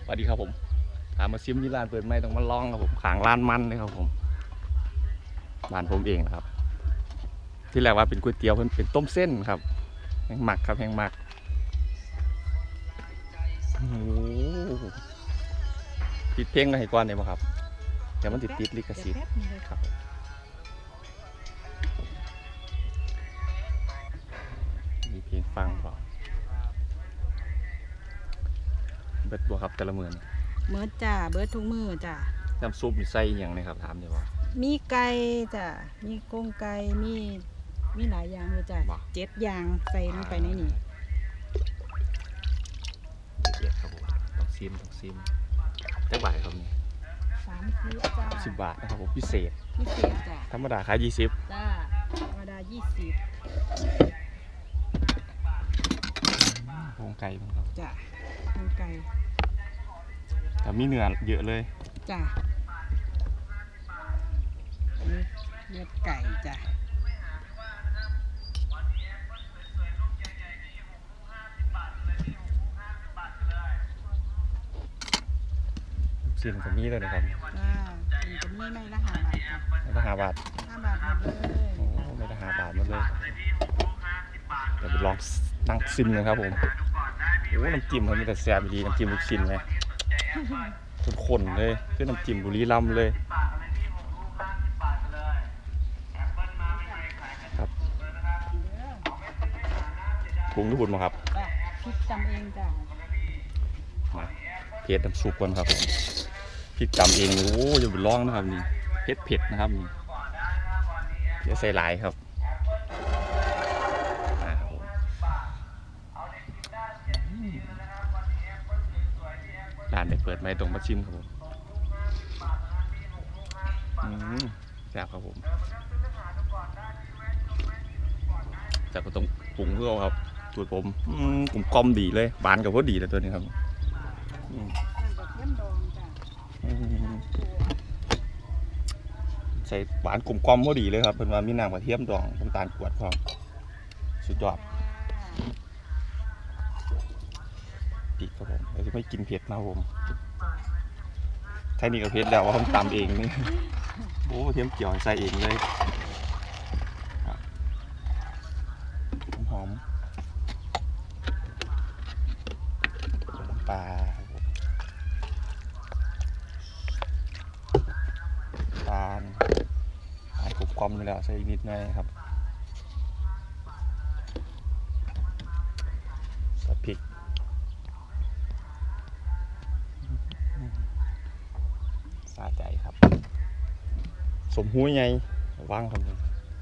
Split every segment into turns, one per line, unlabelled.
วัสดีครับผมถามมาซิมที่ร้านเปิดไม่ต้องมาลองครับผมขางร้านมันเลยครับผมร้านผมเองนะครับที่แรกว่าเป็นก๋วยเตี๋ยวเป็นต้มเส้นครับแห้งหมักครับแห้งหมักโอ้ติดเพลงกันให้ก่อนเลยมั้งครับเดี๋ยวมันติดลิขสิทธิ์ครับมีเพลงฟังเปล่าเบิดบัวครับแต่ละมือ
เบิร์ดจ้าเบิร์ดทุกมือจ้า
น้ำซุปมีไส้อย่างไรครับถามเดี๋ยวว่า
มีไก่จ้ามีกุ้งไก่มีหลายอย่างเลยจ้า7 อย่างใส่ลงไปในนี้
เด็ดครับผมต้องซิมได้บาทครับนี่
30จ้า
10 บาทนะครับผมพิเศษ
จ้า
ธรรมดาขาย20
จ้าธรรมดา
โครงไก่ครับ
จ้ากุ้งไก่
แต่มีเนื้อเยอะเลย
จ้าเนื้อไก่จ้า
สิ่งจะมีเลยนะครับ
มันจะมีไม่ละ5 บาทจ้ะ
ไม่ละ5 บาท
5 บาทหมดเลย
โอ้ไม่ละ5 บาทหมดเลยเดี๋ยวไปลองนั่งซิมเลยครับผมโอ้น้ำจิ้มเขามีแต่แซ่บดีน้ำจิ้มลูกชิ้นเลยข้นเลยคือน้ำจิ้มบุรีรัมย์เลยครับปรุงทุกคนมั้งครับ
พริกตำเองจ้ะ
มาเผ็ดน้ำซุปก่อนครับพริกตำเองโอ้ยอย่าไปลองนะครับนี่เผ็ดนะครับนี่เดี๋ยวใส่หลายครับร้านได้เปิดไม่ตรงมาชิมครับผมแซ่บครับผมจากก็ต้องปรุงเพื่อครับสูตรผมกลมดีเลยหวานกับพอดีเลยตัวนี้ครับใส่หวานกลมพอดีเลยครับเป็นว่ามีน้ำกระเทียมดองน้ำตาลกวดครับสุดยอดดีครับผมเราจะไม่กินเผ็ดนะผมใช่นี่ก็เผ็ดแล้วว่าผมตำเองนี่โอ้เทียมเกี่ยวใส่เองเลยหอมปลาขบความนี่แหละใส่นิดหน่อยครับใส่พริกสาใจครับสมหูไงว่างครับ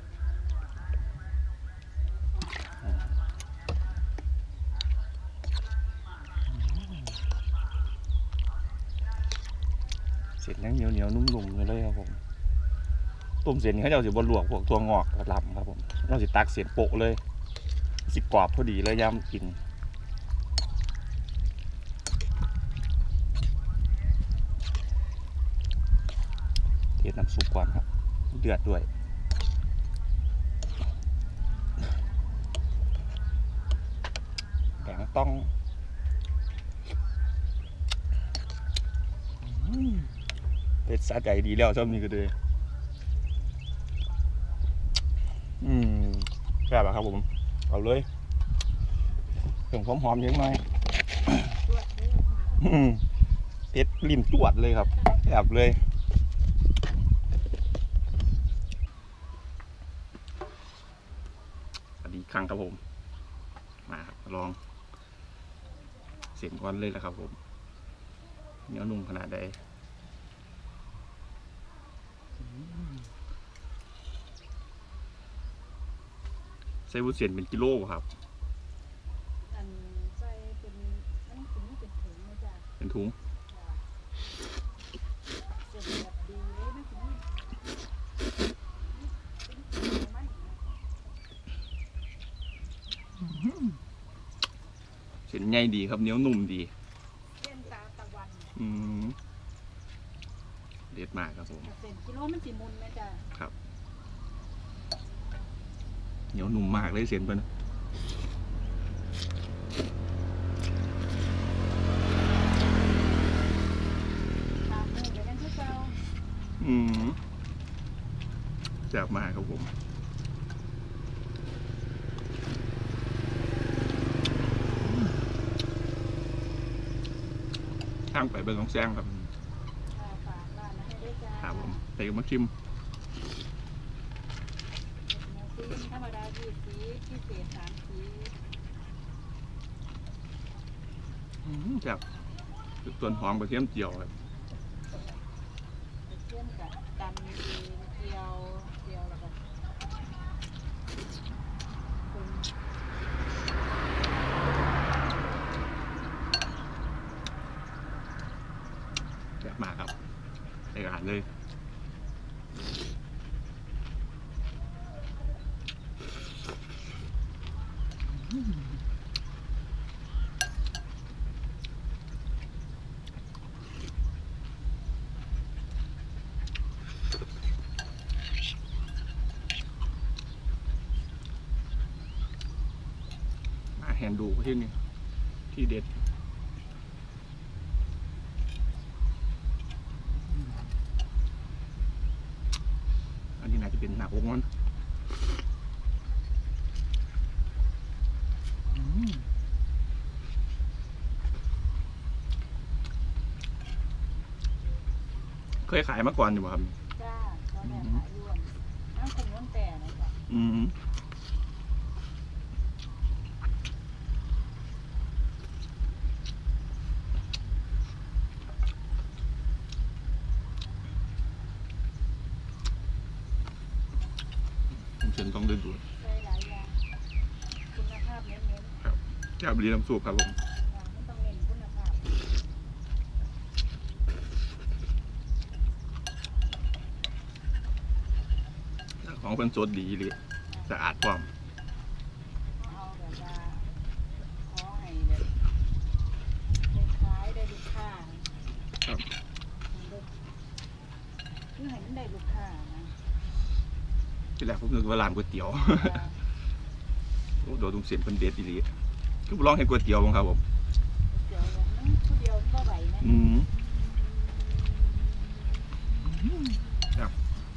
เสร็จแล้วเหนียวนุ่มๆเลยครับผมต้มเส้นเขาจะเอาสิบนหลวกพวกตัวงอกกระลำครับผมเราสิตักเส้นโปะเลยสิกรอบพอดีเลยย่ำกินเทน้ำซุปก่อนครับเดือดด้วยแกงต้องเป็ดสะใจดีแล้วชอบนี่ก็เลยแซ่บครับผมเอาเลยเพิ่มหอมเยอะหน่อยเผ็ดริมจวดเลยครับแซ่บเลยสวัสดีครั้งครับผมมาครับลองเสียงก้อนเลยแหละครับผมเหนียวนุ่มขนาดใดใส่วุ้นเส้นเป็นกิโลครับ
ใส่เป็นถุงนะจ๊ะ
เป็นถุงเส้นใหญ่ดีครับเหนียวนุ่มดี
เส้นตาตะวัน
เด็ดมากครับผม
เส้นกิโลมันสิมุนไหมจ๊ะ
ครับเหนียวนุ่มมากเลยเส้นเพิ่นแซ่บมากครับผมทางไปเป็นของแซงครับครับผมเตะมาชิม
ธรรมดา20พิเศษ30
แซ่บส่วนหอมกระเทียมเจียวครับ
เชื่อมกับตำเจียวแล้วก็
แซ่บมากครับในอาหารเลยแฮนดูที่นี่ที่เด็ดอันนี้น่าจะเป็นหน้าอกมันเคยขายมาก่อนอยู่ป่ะครับ
จ้าตอนแรกขายรวมน้ำคงน้ำแต่นะคะ
ผมเชิญต้องเดินดู
ใช้หลายอย่างคุณภาพเน้น
ครับแก้วบรีน้ำซุปครับผม
ไม่ต้องเน้นคุณภาพ
ของเป็นสดดีเลยสะอาดพร้อม
เอาแบบว่าขอให้แบบได้ขายได้ลูกค้า
ครับ
คือให้มันได้ลูกค้านะ
ที่แรกผมนึกว่าร้านก๋วยเตี๋ยวโอ้โดนตุ้งเสียนเป็นเด็ดดีคือลองเห็นก๋วยเตี๋ยวบ้างครับผม
เดี๋ยวมันผู้เดียวก็ไหวนะครับ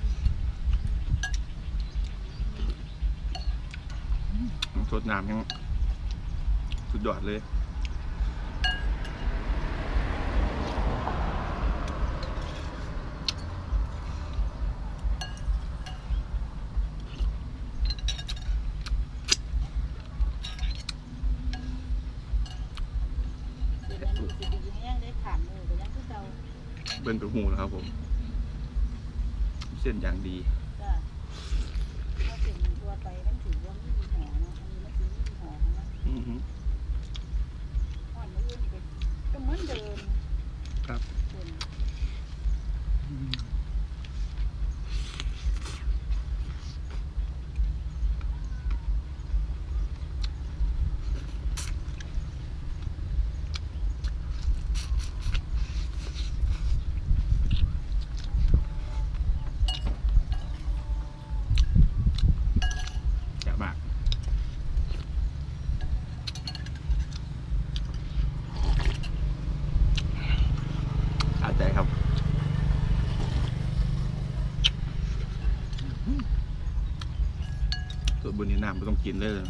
สดน้ำยังสุดยอดเลยเป็นตัวหูนะครับผมเส้นอย่างดี
ถ้าเส้นตัวไปนั่นถือว่าไม่มีหัวนะอันนี้ไม่ถือไม่มีหัวนะอ่อนไม่ยืนเป็นก็เหมือนเดิม
ครับใจครับส่วนบนนี้น้ำไม่ต้องกินเลย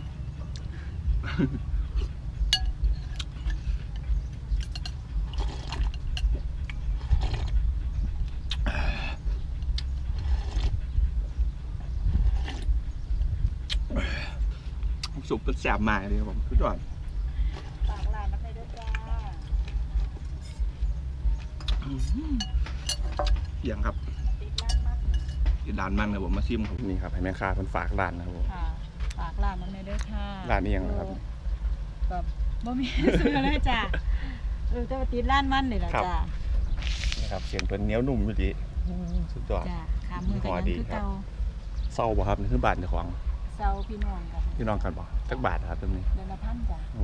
สุกเป็นแสบมากเลยครับผมทุกท่าน
ฝากร้านมาให้ด้วยจ้า
อย่างครับติดร้านมันครับผมมาซิมครับนี่ครับให้แม่ค้าเป็นฝากร้านนะครับผม
ฝากร้านมันให้ด้วยค่ะ
ร้านนี้ยังครับ
แบบบ่มีซื้อเลยจ้าจะมาติดร้านมันเลยเหรอจ้า
นี่ครับเสียงเป็นเนี้ยวนุ่มอยู่ดีสุดยอด
จ้าขามือกันยังคือเก่า
เศร้าบ่ครับนี่คือบาทในของ
เศร้าพี่น้องกัน
พี่น้องกันบ่สักบาทครับตรงนี้
เดือนละ1,000จ้า
โอ้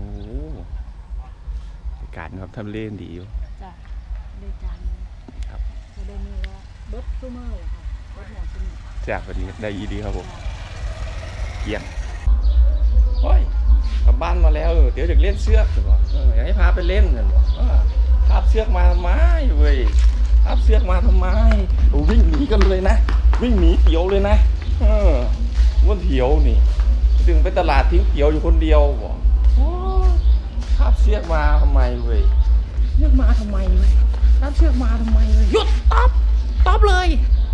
การครับทำเล่นดีอยู่
จ้าได้การ
ครับ
จะได้มือว่าเบิร์ดซูเมอร์เลยค่ะเบิร์ดหัวซูเมอร์
จากวันนี้ได้ดีครับผมเกี่ยงโอ้ยกลับบ้านมาแล้วเดี๋ยวจะเล่นเชือกสิบ่อยากให้พาไปเล่นกันบ่ทาบเชือกมาทำไมเว้ยทาบเชือกมาทำไมวิ่งหนีกันเลยนะวิ่งหนีเตี๋ยวเลยนะวันเถียวนี่ถึงไปตลาดทิ้งเขียวอยู่คนเดียวบ่โอ้คาบเชือกมาทำไมเว้ยเชือกมาทำไมเว้ยคาบเชือกมาทำไมเว้ยหยุดตอบเลย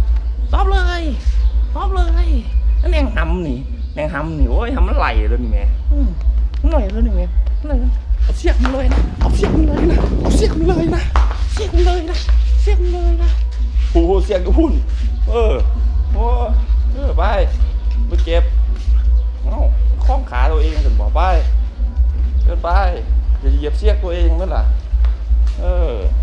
นั่นแนงหำนี่โอ้ยหำมันไหลเลยนี่แม่มันไหลเลยนี่แม่เอาเชือกมันเลยนะโอ้โหเชือกกระพุ่นไปเก็บคล้องขาตัวเองกันบอกไปเดินไปอย่าเหยียบเชือกตัวเองนั่นแหละ